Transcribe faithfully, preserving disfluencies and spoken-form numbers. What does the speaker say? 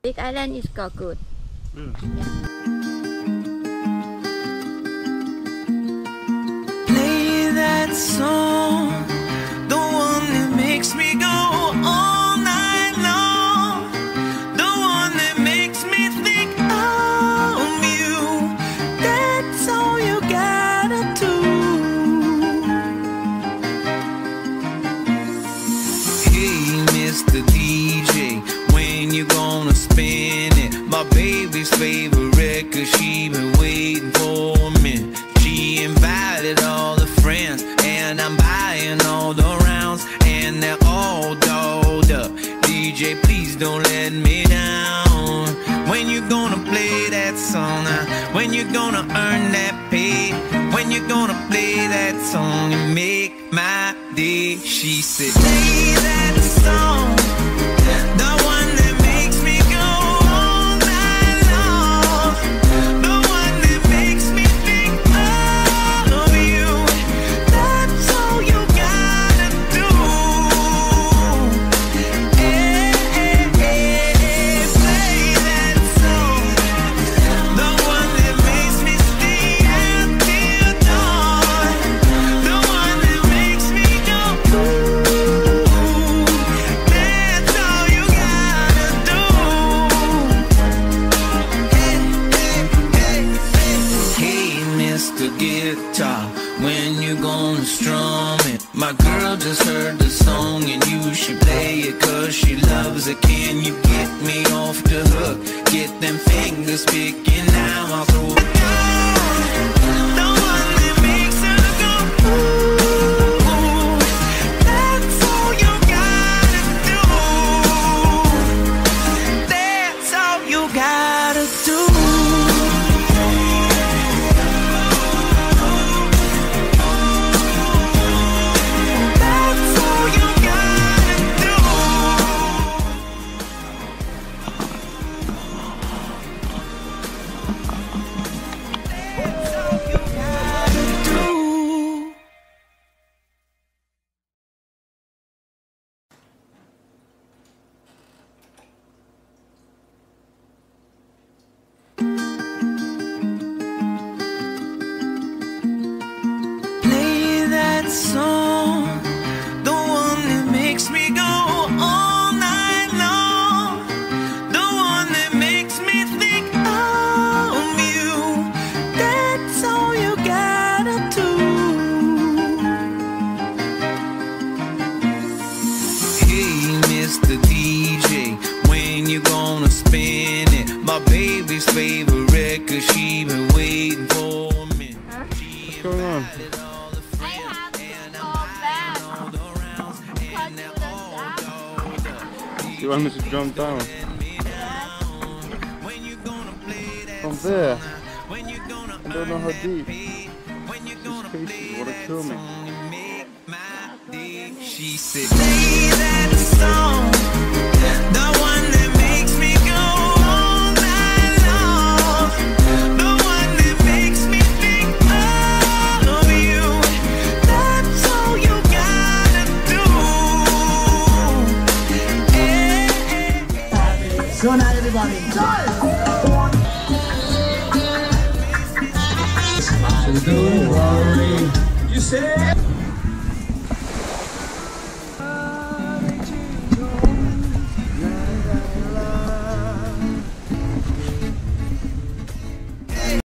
Big Island is got good. Mm. Yeah. Play that song, the one that makes me go all night long, the one that makes me think of you. That's all you gotta do. Hey, Mister D J, when you gonna spin it? My baby's favorite record, she been waiting for me. She invited all the friends, and I'm buying all the rounds, and they're all dolled up. D J, please don't let me down. When you gonna play that song? Uh, when you gonna earn that pay? When you gonna play that song and make my day? She said, play that song, the one that makes me go all night long, the one that makes me think of you. That's all you gotta do. Hey, hey, hey, hey, play that song, the one that makes me stay out till dawn, the one that makes me go ooh. That's all you gotta do. Hey, hey, hey, hey. Hey, Mister Guitar, when you gonna strum it? My girl just heard the song and you should play it, cause she loves it. Can you get me off the hook? Get them fingers picking, now I'll throw it down. The one that makes her go ooh. That's all you gotta do. That's all you gotta do. That's all you gotta do. That's all you gotta do. Play that song, the one that makes me go all night long, the one that makes me think of you. That's all you gotta do. Hey, Mister D J, when you gonna spin it? My baby's favorite record, she been waiting for me. What's going on? I have to go back. Cut to the top. You want me to jump down? From there? I don't know how deep. This Casey wanna kill me. She said, play that song, the one that makes me go all night long, the one that makes me think of you. That's all you gotta do. Hey, hey, hey. So now everybody, don't worry. You say